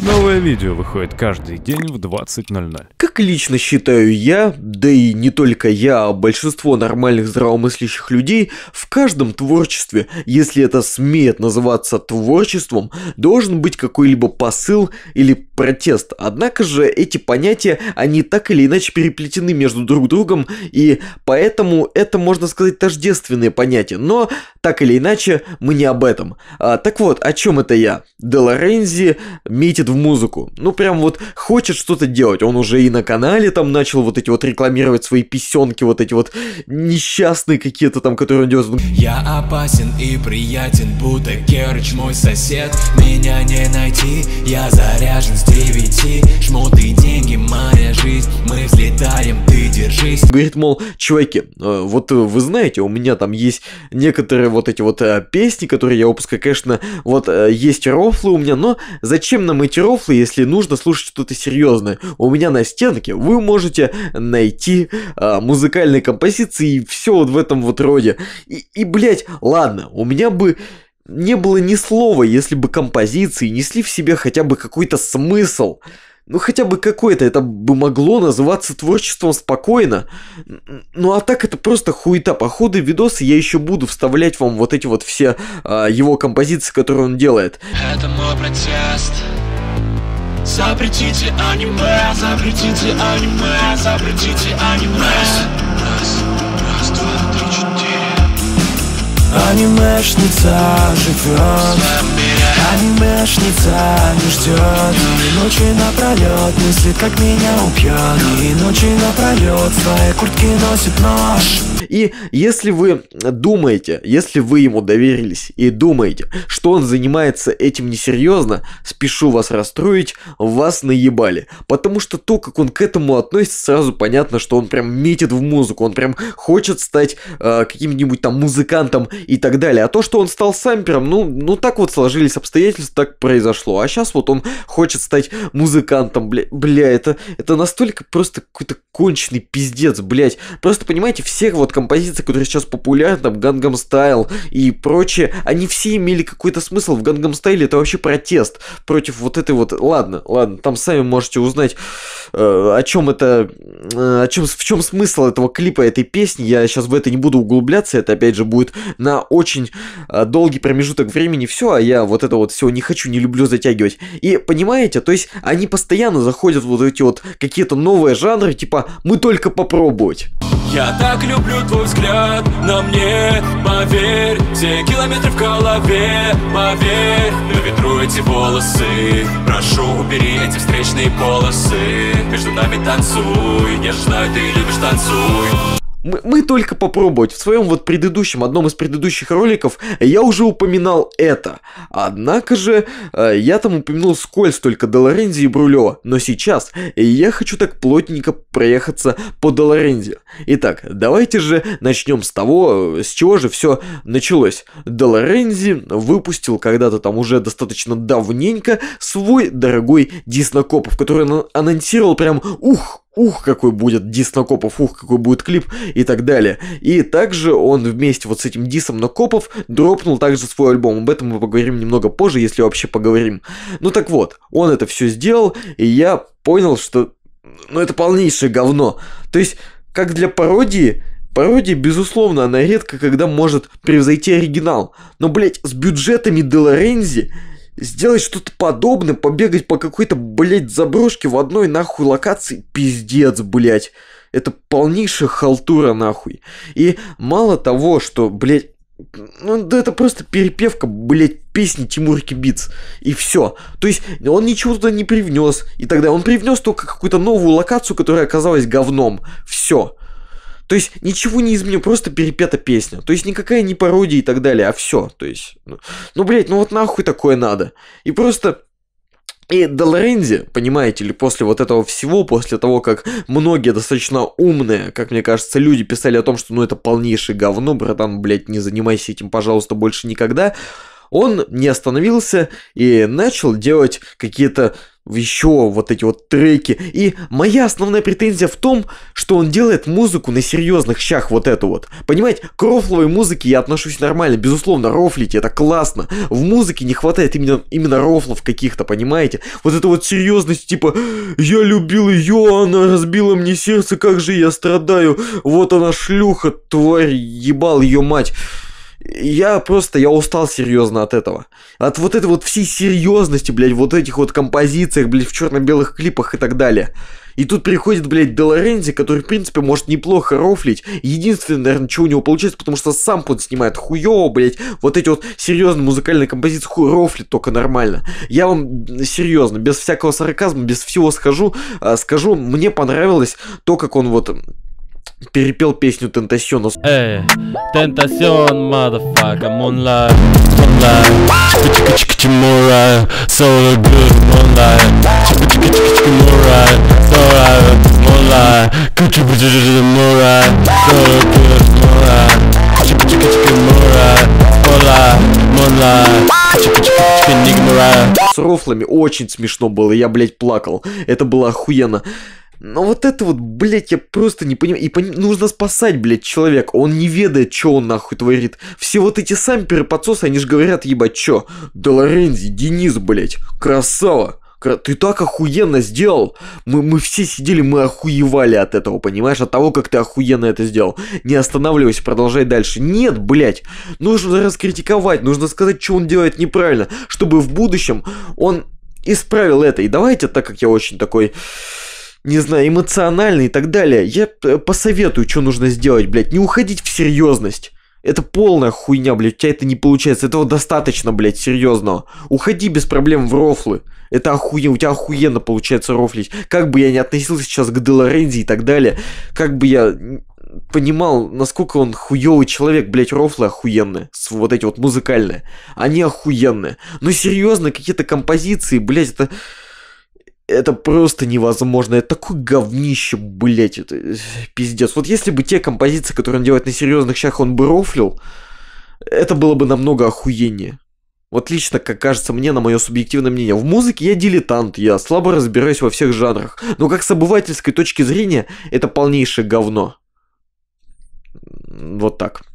Новое видео выходит каждый день в 20:00. Как лично считаю я, да и не только я, а большинство нормальных здравомыслящих людей, в каждом творчестве, если это смеет называться творчеством, должен быть какой-либо посыл или протест. Однако же эти понятия, они так или иначе переплетены между друг другом, и поэтому это, можно сказать, тождественные понятия. Но так или иначе, мы не об этом. Так вот, о чем это я? Де Лорензи метит в музыку. Ну прям вот хочет что-то делать. Он уже и на канале там начал вот эти вот рекламировать свои песенки, вот эти вот несчастные какие-то там, которые он делает. Я опасен и приятен, будто Герыч мой сосед. Меня не найти, я заряжен с 9. Шмоты, деньги, моя жизнь, мы взлетаем, ты держись. Говорит, мол, чуваки, вот вы знаете, у меня там есть некоторые вот эти вот песни, которые я выпускаю, конечно, вот есть рофлы у меня, но зачем нам эти рофлы, если нужно слушать что-то серьезное? У меня на стенке вы можете найти музыкальные композиции и все вот в этом вот роде. И блять, ладно, у меня бы не было ни слова, если бы композиции несли в себе хотя бы какой-то смысл. Ну хотя бы какой-то, это бы могло называться творчеством спокойно. Ну а так это просто хуета. По ходу видоса я еще буду вставлять вам вот эти вот все его композиции, которые он делает. Это мой протест. Запретите аниме, запретите аниме, запретите аниме. Раз, два, три, четыре. Анимешница живет, анимешница не ждет. И ночи напролет мыслит, как меня убьет. И ночи напролет в своей куртке носит нож. И если вы думаете, если вы ему доверились и думаете, что он занимается этим несерьезно, спешу вас расстроить, вас наебали. Потому что то, как он к этому относится, сразу понятно, что он прям метит в музыку, он прям хочет стать каким-нибудь там музыкантом и так далее. А то, что он стал сампером, ну так вот сложились обстоятельства, так произошло. А сейчас вот он хочет стать музыкантом, бля, это настолько просто какой-то конченый пиздец, блять. Просто понимаете, всех вот композиции, которые сейчас популярны, там Gangnam Style и прочее, они все имели какой-то смысл. В Gangnam Style это вообще протест против вот этой вот... Ладно, там сами можете узнать, в чем смысл этого клипа, этой песни. Я сейчас в это не буду углубляться, это опять же будет на очень долгий промежуток времени все, а я вот это вот все не хочу, не люблю затягивать. И понимаете, то есть они постоянно заходят в вот эти вот какие-то новые жанры, типа мы только попробовать. Я так люблю твой взгляд на мне, поверь, все километры в голове, поверь, на ветру эти волосы, прошу, убери эти встречные полосы, между нами танцуй, я же знаю, ты любишь танцуй. Мы только попробовать. В своем вот одном из предыдущих роликов я уже упоминал это. Однако же я там упомянул скользь только Де Лорензи и Брулева. Но сейчас я хочу так плотненько проехаться по Де Лорензи. Итак, давайте же начнем с того, с чего же все началось. Де Лорензи выпустил когда-то там уже достаточно давненько свой дорогой Диснокопов, который анонсировал прям какой будет дис на Копов, какой будет клип и так далее. И также он вместе вот с этим дисом на Копов дропнул также свой альбом. Об этом мы поговорим немного позже, если вообще поговорим. Ну так вот, он это все сделал, и я понял, что это полнейшее говно. То есть, как для пародии, безусловно, она редко когда может превзойти оригинал. Но, блять, с бюджетами Де Лорензи сделать что-то подобное, побегать по какой-то, блять, заброшке в одной нахуй локации, пиздец, блять. Это полнейшая халтура, нахуй. И мало того, что, блять, это просто перепевка, блять, песни Тимурки Битс. И все. То есть он ничего туда не привнес. И тогда он привнес только какую-то новую локацию, которая оказалась говном. Все. То есть ничего не изменил, просто перепета песня. То есть никакая не пародия и так далее, а все. То есть, блять, вот нахуй такое надо. И просто... И Де Лорензи, понимаете ли, после вот этого всего, после того, как многие достаточно умные, как мне кажется, люди писали о том, что это полнейшее говно, братан, блять, не занимайся этим, пожалуйста, больше никогда, он не остановился и начал делать какие-то еще вот эти вот треки. И моя основная претензия в том, что он делает музыку на серьезных щах, вот эту вот. Понимаете, к рофловой музыке я отношусь нормально, безусловно, рофлить это классно. В музыке не хватает именно рофлов каких-то, понимаете? Вот это вот серьезность, типа, я любил ее, она разбила мне сердце, как же я страдаю, вот она шлюха, тварь, ебал ее мать. Я устал серьезно от этого. От вот этой вот всей серьезности, блядь, вот этих вот композициях, блядь, в черно-белых клипах и так далее. И тут приходит, блядь, Де Лорензи, который, в принципе, может неплохо рофлить. Единственное, наверное, чего у него получается, потому что сам он снимает хуёво, блядь. Вот эти вот серьезные музыкальные композиции рофлит только нормально. Я вам серьезно, без всякого сарказма, без всего скажу, мне понравилось то, как он вот перепел песню Тентасиона. Эй, Тентасион, motherfucker, moonlight, moonlight, so good, moonlight, moonlight, moonlight, с рофлами очень смешно было, я, блядь, плакал. Это было охуенно. Но вот это вот, блядь, я просто не понимаю. И нужно спасать, блядь, человека. Он не ведает, что он нахуй творит. Все вот эти самперы подсосы, они же говорят, ебать, чё? Де Лорензи, Денис, блядь, красава. Ты так охуенно сделал. Мы все сидели, мы охуевали от этого, понимаешь? От того, как ты охуенно это сделал. Не останавливайся, продолжай дальше. Нет, блядь. Нужно раскритиковать, нужно сказать, что он делает неправильно, чтобы в будущем он исправил это. И давайте, так как я очень такой, не знаю, эмоциональный и так далее, я посоветую, что нужно сделать, блядь. Не уходить в серьезность. Это полная хуйня, блядь, у тебя это не получается. Этого достаточно, блядь, серьезного. Уходи без проблем в рофлы. Это охуенно, у тебя охуенно получается рофлить. Как бы я не относился сейчас к Де Лорензи и так далее, как бы я понимал, насколько он хуёвый человек, блядь, рофлы охуенные. Вот эти вот музыкальные. Они охуенные. Но серьезно, какие-то композиции, блядь, это просто невозможно. Это такое говнище, блять, это пиздец. Вот если бы те композиции, которые он делает на серьезных щах, он бы рофлил, это было бы намного охуеннее. Вот лично, как кажется мне, на мое субъективное мнение. В музыке я дилетант, я слабо разбираюсь во всех жанрах. Но как с обывательской точки зрения, это полнейшее говно. Вот так.